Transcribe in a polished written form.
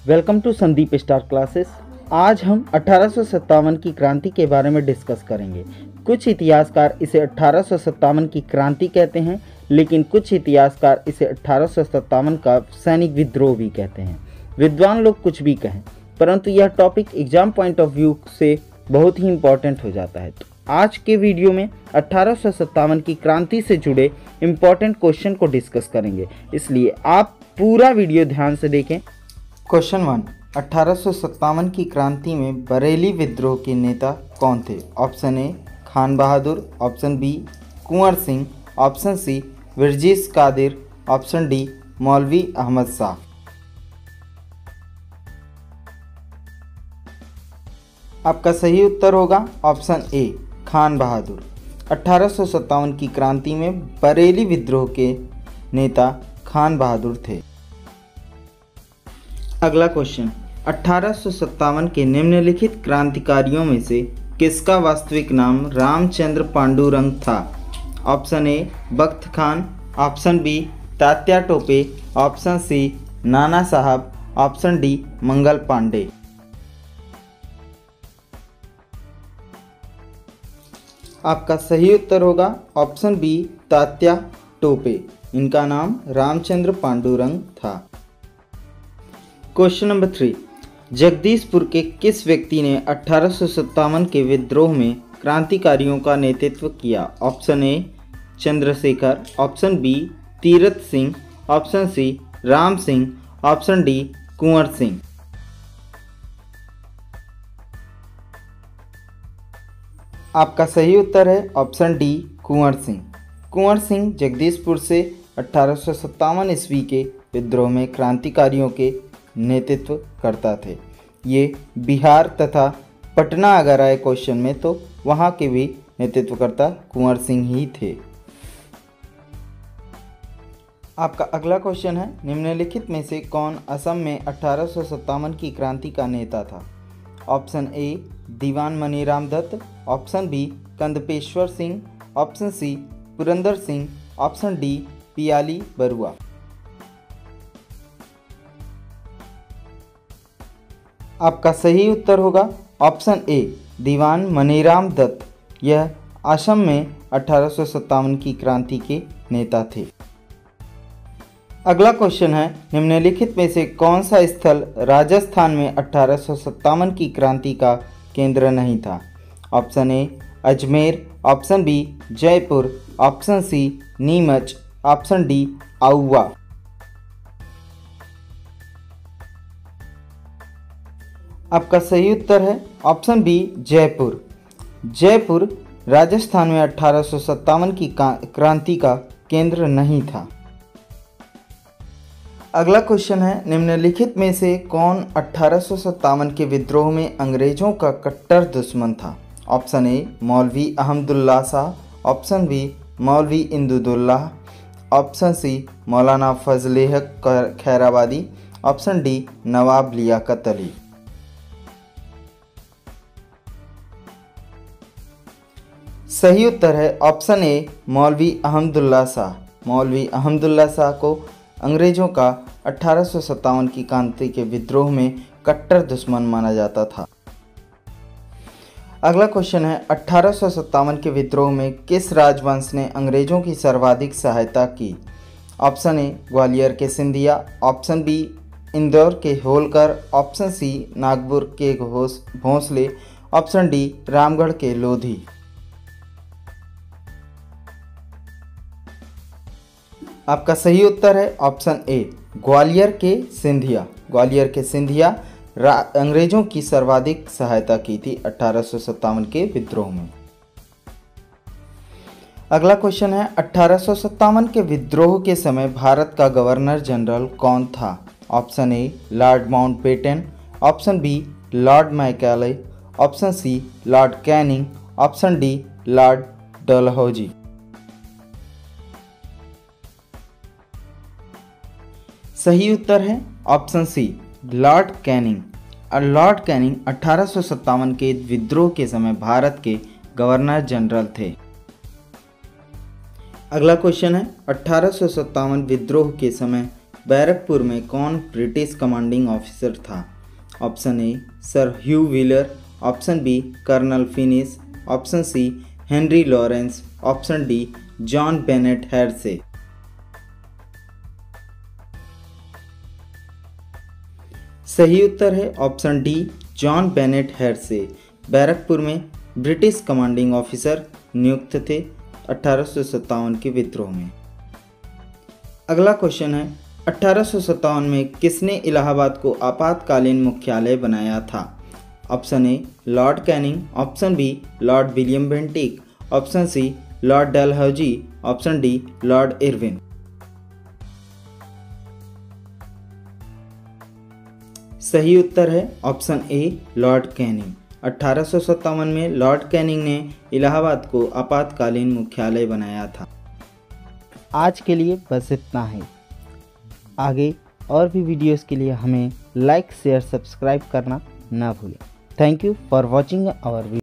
Welcome to Sandeep star classes. आज हम 1857 की क्रांति के बारे में डिस्कस करेंगे। कुछ इतिहासकार इसे 1857 की क्रांति कहते हैं, लेकिन कुछ इतिहासकार इसे 1857 का सैनिक विद्रोह भी कहते हैं। विद्वान लोग कुछ भी कहें, परंतु यह topic exam point of view से बहुत ही इम्पोर्टेंट हो जाता है। तो आज के वीडियो में 1857 की क्रांति से जुड़े इम्पोर्टेंट क्वेश्चन को डिस्कस करेंगे, इसलिए आप पूरा वीडियो ध्यान से देखें। क्वेश्चन 1, 1857 की क्रांति में बरेली विद्रोह के नेता कौन थे? Option A Khan Bahadur, option B Kunwar Singh, option C Varghese Qadir, option D Maulvi Ahmad Shah. आपका सही उत्तर होगा ऑप्शन ए खान बहादुर। 1857 की क्रांति में बरेली विद्रोह के नेता खान बहादुर थे। अगला क्वेश्चन, 1857 के निम्नलिखित क्रांतिकारियों में से किसका वास्तविक नाम रामचंद्र पांडुरंग था? Option A Bakht Khan, option B Tatya Tope, option C Nana Sahib, option D Mangal Pandey. आपका सही उत्तर होगा ऑप्शन बी तात्या टोपे। इनका नाम रामचंद्र पांडुरंग था। क्वेश्चन नंबर 3, जगदीशपुर के किस व्यक्ति ने 1857 के विद्रोह में क्रांतिकारियों का नेतृत्व किया? Option A Chandrashekhar, option B Tirath Singh, option C Ram Singh, option D Kunwar Singh. आपका सही उत्तर है ऑप्शन डी कुंवर सिंह। कुंवर सिंह जगदीशपुर से 1857 ईस्वी के विद्रोह में क्रांतिकारियों के नेतृत्व करता थे। ये बिहार तथा पटना अगर आए क्वेश्चन में तो वहाँ के भी नेतृत्वकर्ता कुंवर सिंह ही थे। आपका अगला क्वेश्चन है, निम्नलिखित में से कौन असम में 1857 की क्रांति का नेता था? Option A Diwan Maniram Dutta, option B Kandpeshwar Singh, option C Purandar Singh, option D Piyali Barua. आपका सही उत्तर होगा ऑप्शन ए दीवान मनीराम दत्त। यह असम में 1857 की क्रांति के नेता थे। अगला क्वेश्चन है, निम्नलिखित में से कौन सा स्थल राजस्थान में 1857 की क्रांति का केंद्र नहीं था? Option A Ajmer, option B Jaipur, option C Neemuch, option D Auwa. आपका सही उत्तर है ऑप्शन बी जयपुर। जयपुर राजस्थान में 1857 की क्रांति का केंद्र नहीं था। अगला क्वेश्चन है, निम्नलिखित में से कौन 1857 के विद्रोह में अंग्रेजों का कट्टर दुश्मन था? ऑप्शन ए मौलवी अहमदुल्ला शाह, ऑप्शन बी मौलवी इंदुदुल्लाह, option C Maulana Fazle Haq Khairabadi, option D Nawab Liaquat Ali. सही उत्तर है ऑप्शन ए मौलवी अहमदुल्ला शाह। मौलवी अहमदुल्ला शाह को अंग्रेज़ों का 1857 की क्रांति के विद्रोह में कट्टर दुश्मन माना जाता था। अगला क्वेश्चन है, 1857 के विद्रोह में किस राजवंश ने अंग्रेज़ों की सर्वाधिक सहायता की? ऑप्शन ए ग्वालियर के सिंधिया, ऑप्शन बी इंदौर के होलकर, ऑप्शन सी नागपुर के भोंसले, ऑप्शन डी रामगढ़ के लोधी। आपका सही उत्तर है ऑप्शन ए ग्वालियर के सिंधिया। ग्वालियर के सिंधिया अंग्रेजों की सर्वाधिक सहायता की थी 1857 के विद्रोह में। अगला क्वेश्चन है, 1857 के विद्रोह के समय भारत का गवर्नर जनरल कौन था? Option A Lord Mountbatten, option B Lord Macaulay, option C Lord Canning, option D Lord Dalhousie. सही उत्तर है ऑप्शन सी लॉर्ड कैनिंग। और लॉर्ड कैनिंग 1857 के विद्रोह के समय भारत के गवर्नर जनरल थे। अगला क्वेश्चन है, 1857 विद्रोह के समय बैरकपुर में कौन ब्रिटिश कमांडिंग ऑफिसर था? Option A Sir Hugh Wheeler, option B Colonel Finnis, option C Henry Lawrence, option D John Bennet Hearsey. सही उत्तर है option D John Bennet Hearsey. Barrackpore में ब्रिटिश कमांडिंग ऑफिसर नियुक्त थे 1857 के विद्रोह में। अगला क्वेश्चन है 1857 में किसने इलाहाबाद को आपातकालीन मुख्यालय बनाया था? Option A Lord Canning, option B Lord William Bentinck, option C Lord Dalhousie, option D Lord Irwin. सही उत्तर है ऑप्शन ए लॉर्ड कैनिंग। 1857 में लॉर्ड कैनिंग ने इलाहाबाद को आपातकालीन मुख्यालय बनाया था। आज के लिए बस इतना ही। आगे और भी वीडियोस के लिए हमें लाइक शेयर सब्सक्राइब करना ना भूलें। Thank you for watching our video.